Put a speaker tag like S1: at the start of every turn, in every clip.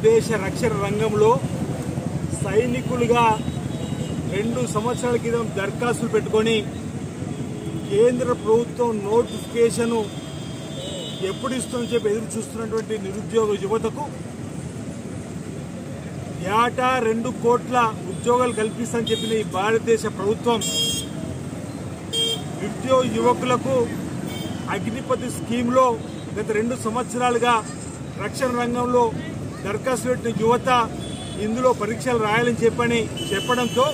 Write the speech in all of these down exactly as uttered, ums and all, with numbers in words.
S1: భారతదేశ రక్షణ రంగంలో సైనికులుగా రెండు సంవత్సరాల క్రితం దరఖాస్తులు పెట్టుకొని కేంద్ర ప్రభుత్వం నోటిఫికేషన్ ఎప్పుడు ఇస్తుందని చెప్పి ఎదురు చూస్తున్నటువంటి నిరుద్యోగ యువతకు ఏటా రెండు కోట్ల ఉద్యోగాలు కల్పిస్తామని చెప్పిన ఈ భారతదేశ ప్రభుత్వం నిరుద్యోగ యువకులకు అగ్నిపథ్ స్కీమ్లో గత రెండు సంవత్సరాలుగా రక్షణ రంగంలో దరఖాస్తు పెట్టిన యువత ఇందులో పరీక్షలు రాయాలని చెప్పని చెప్పడంతో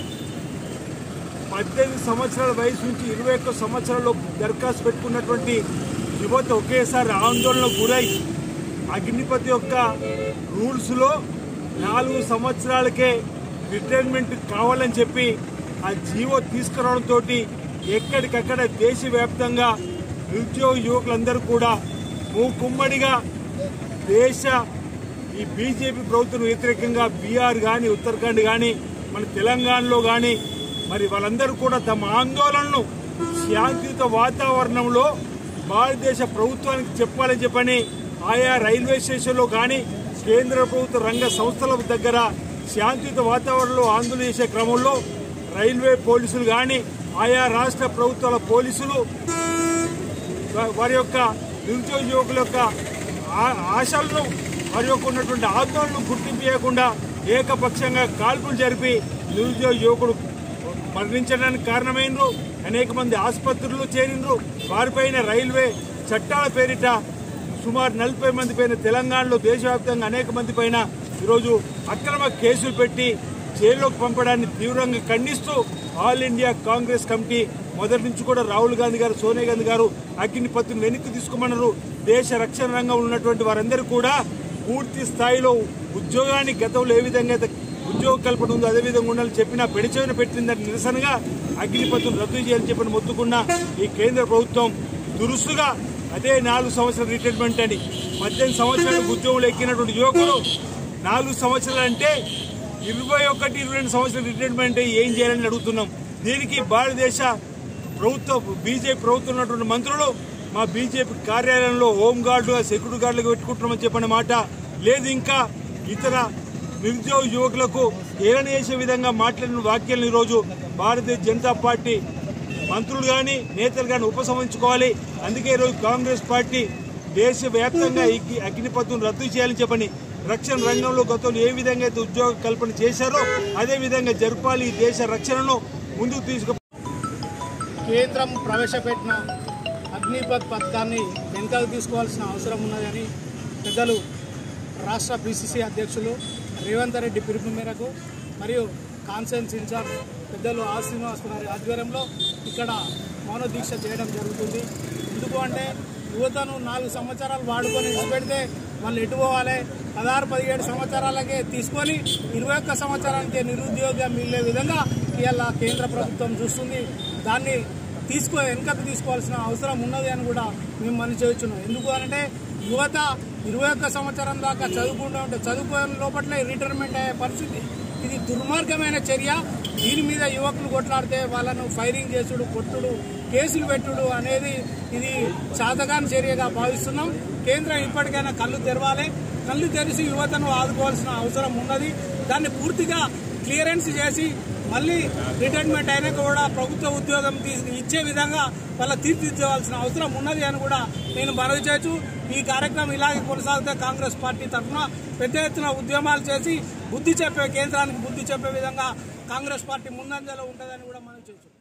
S1: పద్దెనిమిది సంవత్సరాల వయసు నుంచి ఇరవై ఒక్క సంవత్సరాల్లో దరఖాస్తు పెట్టుకున్నటువంటి యువత ఒకేసారి ఆందోళనకు గురై అగ్నిపథ్ యొక్క రూల్స్లో నాలుగు సంవత్సరాలకే రిటైర్మెంట్ కావాలని చెప్పి ఆ జీవో తీసుకురావడంతో ఎక్కడికక్కడ దేశవ్యాప్తంగా నిరుద్యోగ యువకులందరూ కూడా మూకుమ్మడిగా దేశ ఈ బీజేపీ ప్రభుత్వం వ్యతిరేకంగా బీహార్ కానీ ఉత్తరాఖండ్ కానీ మన తెలంగాణలో కానీ మరి వాళ్ళందరూ కూడా తమ ఆందోళనను శాంతియుత వాతావరణంలో భారతదేశ ప్రభుత్వానికి చెప్పాలని చెప్పని ఆయా రైల్వే స్టేషన్లో కానీ కేంద్ర ప్రభుత్వ రంగ సంస్థల దగ్గర శాంతియుత వాతావరణంలో ఆందోళన చేసే క్రమంలో రైల్వే పోలీసులు కానీ ఆయా రాష్ట్ర ప్రభుత్వాల పోలీసులు వారి యొక్క నిరుద్యోగ యువకుల యొక్క ఆశలను వారి యొక్క ఉన్నటువంటి ఆందోళనను గుర్తింపు చేయకుండా ఏకపక్షంగా కాల్పులు జరిపి నిరుద్యోగ యువకుడు మరణించడానికి కారణమైనరు. అనేక మంది ఆసుపత్రుల్లో చేరినరు. వారిపైన రైల్వే చట్టాల పేరిట సుమారు నలభై మంది పైన తెలంగాణలో దేశవ్యాప్తంగా అనేక మంది పైన ఈరోజు అక్రమ కేసులు పెట్టి జైల్లోకి పంపడాన్ని తీవ్రంగా ఖండిస్తూ ఆల్ ఇండియా కాంగ్రెస్ కమిటీ మొదటి నుంచి కూడా రాహుల్ గాంధీ గారు, సోనియా గాంధీ గారు అగ్నిపథ్ను వెనక్కి తీసుకోమన్నారు. దేశ రక్షణ రంగంలో ఉన్నటువంటి వారందరూ కూడా పూర్తి స్థాయిలో ఉద్యోగాన్ని గతంలో ఏ విధంగా అయితే ఉద్యోగ కల్పన ఉందో అదేవిధంగా ఉండాలని చెప్పినా పెడిచెవిన పెట్టిందని నిరసనగా అగ్నిపథ్ను రద్దు చేయాలని చెప్పిన మొత్తుకున్న ఈ కేంద్ర ప్రభుత్వం దురుసుగా అదే నాలుగు సంవత్సరాల రిటైర్మెంట్ అని పద్దెనిమిది సంవత్సరాలకు ఉద్యోగులు ఎక్కినటువంటి యువకులు నాలుగు సంవత్సరాలు అంటే ఇరవై ఒకటి ఇరవై రెండు సంవత్సరాల రిటైర్మెంట్ ఏం చేయాలని అడుగుతున్నాం. దీనికి భారతదేశ ప్రభుత్వ బీజేపీ ప్రభుత్వం ఉన్నటువంటి మంత్రులు మా బీజేపీ కార్యాలయంలో హోంగార్డు సెక్యూరిటీ గార్డులకు పెట్టుకుంటున్నామని చెప్పిన మాట లేదు. ఇంకా ఇతర నిరుద్యోగ యువకులకు ఏలన చేసే విధంగా మాట్లాడిన వ్యాఖ్యలను ఈరోజు భారతీయ జనతా పార్టీ మంత్రులు కానీ నేతలు కానీ ఉపసంహరించుకోవాలి. అందుకే ఈరోజు కాంగ్రెస్ పార్టీ దేశవ్యాప్తంగా అగ్నిపథ్ను రద్దు చేయాలని చెప్పని రక్షణ రంగంలో గతంలో ఏ విధంగా అయితే ఉద్యోగ కల్పన చేశారో అదే విధంగా జరపాలి. ఈ దేశ రక్షణను ముందుకు తీసుకు
S2: కేంద్రం ప్రవేశపెట్టిన అగ్నిపథ్ పథకాన్ని వెనకాల తీసుకోవాల్సిన అవసరం ఉన్నదని పెద్దలు రాష్ట్ర బీసీసీ అధ్యక్షులు రేవంత్ రెడ్డి పిలుపు మేరకు మరియు కాన్ఫరెన్స్ ఇన్ఛార్జ్ పెద్దలు ఆ శ్రీనివాస్ గారి ఆధ్వర్యంలో ఇక్కడ మౌన దీక్ష చేయడం జరుగుతుంది. ఎందుకు అంటే యువతను నాలుగు సంవత్సరాలు వాడుకొని విడిచిపెడితే వాళ్ళు ఎటు పోవాలి? పదహారు పదిహేడు సంవత్సరాలకే తీసుకొని ఇరవై ఒక్క సంవత్సరానికి నిరుద్యోగం మిగిలే విధంగా ఇవాళ కేంద్ర ప్రభుత్వం చూస్తుంది. దాన్ని తీసుకో వెనుకకు తీసుకోవాల్సిన అవసరం ఉన్నది అని కూడా మేము మనం చేయొచ్చున్నాం. ఎందుకు అంటే యువత ఇరవై ఒక్క సంవత్సరం దాకా చదువుకుంటూ ఉంటే చదువుకోని లోపట్లే రిటైర్మెంట్ అయ్యే పరిస్థితి. ఇది దుర్మార్గమైన చర్య. దీని మీద యువకులు కొట్లాడితే వాళ్ళను ఫైరింగ్ చేసుడు, కొట్టుడు, కేసులు పెట్టుడు అనేది ఇది చాతగాని చర్యగా భావిస్తున్నాం. కేంద్రం ఇప్పటికైనా కళ్ళు తెరవాలి. కళ్ళు తెరిచి యువతను ఆదుకోవాల్సిన అవసరం ఉన్నది. దాన్ని పూర్తిగా క్లియరెన్స్ చేసి మళ్ళీ రిటైర్మెంట్ అయినా కూడా ప్రభుత్వ ఉద్యోగం ఇచ్చే విధంగా వాళ్ళ తీర్చిదిద్దాల్సిన అవసరం ఉన్నది అని కూడా నేను మనవి చేయొచ్చు. ఈ కార్యక్రమం ఇలాగే కొనసాగితే కాంగ్రెస్ పార్టీ తరఫున పెద్ద ఎత్తున ఉద్యమాలు చేసి బుద్ధి చెప్పే కేంద్రానికి బుద్ధి చెప్పే విధంగా కాంగ్రెస్ పార్టీ ముందంజలో ఉంటుందని కూడా మనం చేయొచ్చు.